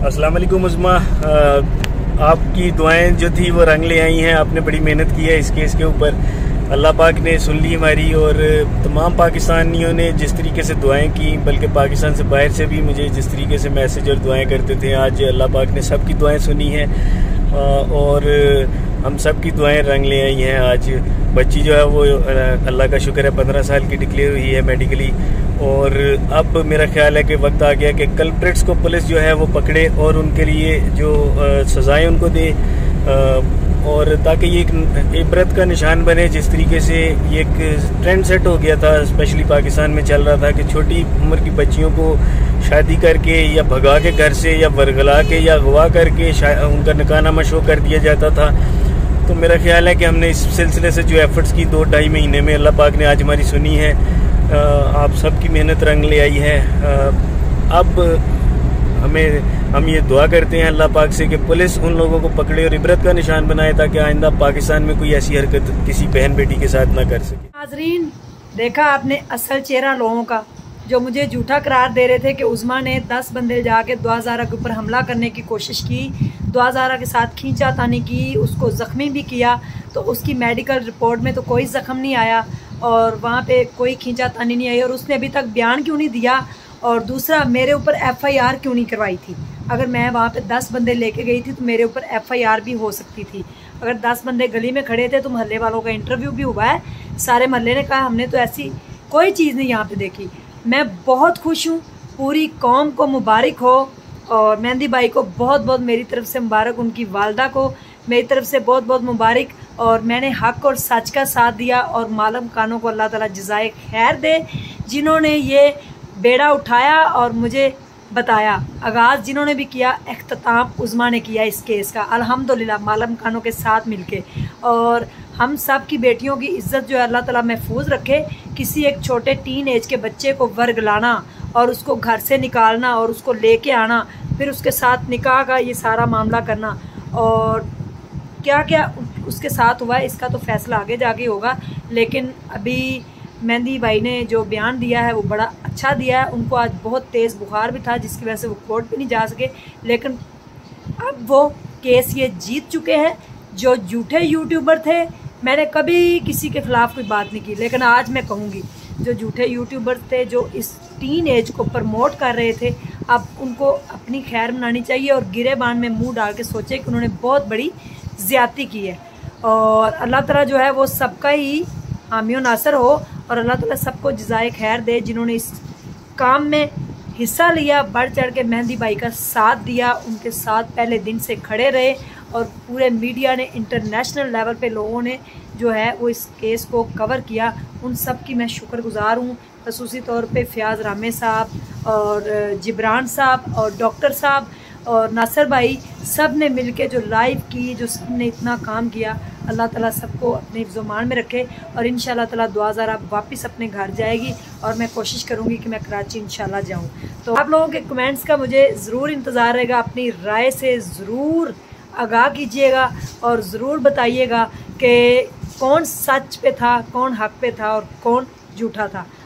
अस्सलाम वालेकुम उस्मा। आपकी दुआएं जो थी वो रंग ले आई हैं। आपने बड़ी मेहनत की है इस केस के ऊपर। अल्लाह पाक ने सुन ली हमारी, और तमाम पाकिस्तानियों ने जिस तरीके से दुआएं की, बल्कि पाकिस्तान से बाहर से भी मुझे जिस तरीके से मैसेज और दुआएं करते थे, आज अल्लाह पाक ने सबकी दुआएं सुनी हैं और हम सब की दुआएं रंग ले आई हैं। आज बच्ची जो है वो अल्लाह का शुक्र है 15 साल की डिक्लेयर हुई है मेडिकली, और अब मेरा ख्याल है कि वक्त आ गया कि कल्प्रिट्स को पुलिस जो है वो पकड़े और उनके लिए जो सजाएं उनको दे, और ताकि ये एक इबरत का निशान बने। जिस तरीके से ये एक ट्रेंड सेट हो गया था, स्पेशली पाकिस्तान में चल रहा था कि छोटी उम्र की बच्चियों को शादी करके या भगा के घर से या वरगला के या अगवा करके उनका निकाहनामा शो कर दिया जाता था। तो मेरा ख्याल है कि हमने इस सिलसिले से जो एफर्ट्स की 2-2.5 महीने में, अल्लाह पाक ने आज हमारी सुनी है। आप सबकी मेहनत रंग ले आई है। अब हम ये दुआ करते हैं अल्लाह पाक से कि पुलिस उन लोगों को पकड़े और इबरत का निशान बनाए, ताकि आइंदा पाकिस्तान में कोई ऐसी हरकत किसी बहन बेटी के साथ ना कर सके। नाज़रीन, देखा आपने असल चेहरा लोगों का, जो मुझे झूठा करार दे रहे थे कि उस्मा ने 10 बंदे जाके दुआ ज़ारा के ऊपर हमला करने की कोशिश की, दुआ ज़ारा के साथ खींचातानी की, उसको ज़ख्मी भी किया। तो उसकी मेडिकल रिपोर्ट में तो कोई ज़ख्म नहीं आया और वहाँ पे कोई खींचातानी नहीं आई, और उसने अभी तक बयान क्यों नहीं दिया, और दूसरा मेरे ऊपर FIR क्यों नहीं करवाई थी। अगर मैं वहाँ पे 10 बंदे लेके गई थी तो मेरे ऊपर FIR भी हो सकती थी। अगर 10 बंदे गली में खड़े थे तो मोहल्ले वालों का इंटरव्यू भी हुआ है, सारे मोहल्ले ने कहा हमने तो ऐसी कोई चीज़ नहीं यहाँ पे देखी। मैं बहुत खुश हूँ, पूरी कौम को मुबारक हो, और मेहंदी भाई को बहुत बहुत मेरी तरफ से मुबारक, उनकी वालदा को मेरी तरफ से बहुत बहुत मुबारक। और मैंने हक और सच का साथ दिया, और मालम खानों को अल्लाह ताला जज़ाए खैर दे, जिन्होंने ये बेड़ा उठाया और मुझे बताया। आगाज़ जिन्होंने भी किया, इख्तिताम उस्मा ने किया इस केस का, अल्हम्दुलिल्लाह मालम खानों के साथ मिलके। और हम सब की बेटियों की इज़्ज़त जो है अल्लाह ताला महफूज रखे। किसी एक छोटे टीन एज के बच्चे को वर्गलाना और उसको घर से निकालना और उसको लेके आना, फिर उसके साथ निकाह का ये सारा मामला करना, और क्या क्या उसके साथ हुआ है इसका तो फैसला आगे जाके होगा। लेकिन अभी मेहंदी भाई ने जो बयान दिया है वो बड़ा अच्छा दिया है। उनको आज बहुत तेज़ बुखार भी था, जिसकी वजह से वो कोर्ट भी नहीं जा सके, लेकिन अब वो केस ये जीत चुके हैं। जो झूठे यूट्यूबर थे, मैंने कभी किसी के ख़िलाफ़ कोई बात नहीं की, लेकिन आज मैं कहूँगी जो झूठे यूट्यूबर थे, जो इस टीन एज को प्रमोट कर रहे थे, अब उनको अपनी खैर मनानी चाहिए और गिरेबान में मुँह डाल के सोचे कि उन्होंने बहुत बड़ी ज़्यादती की है। और अल्लाह ताला जो है वो सबका ही हामी और नासर हो, और अल्लाह ताला सबको जज़ाए खैर दे जिन्होंने इस काम में हिस्सा लिया, बढ़ चढ़ के मेहंदी भाई का साथ दिया, उनके साथ पहले दिन से खड़े रहे, और पूरे मीडिया ने, इंटरनेशनल लेवल पे लोगों ने जो है वो इस केस को कवर किया। उन सब की मैं शुक्रगुज़ार हूँ, ख़ुसूसी तौर पे फ़याज़ रामे साहब और जिब्रान साहब और डॉक्टर साहब और नासर भाई, सब ने मिलके जो लाइव की, जो सब ने इतना काम किया। अल्लाह ताला सबको अपने हिफ्ज़-ओ-मान में रखे, और इंशाल्लाह ताला दुआ ज़ारा वापस अपने घर जाएगी, और मैं कोशिश करूँगी कि मैं कराची इंशाल्लाह जाऊँ। तो आप लोगों के कमेंट्स का मुझे ज़रूर इंतज़ार रहेगा। अपनी राय से ज़रूर आगाह कीजिएगा और ज़रूर बताइएगा कि कौन सच पे था, कौन हक पे था और कौन झूठा था।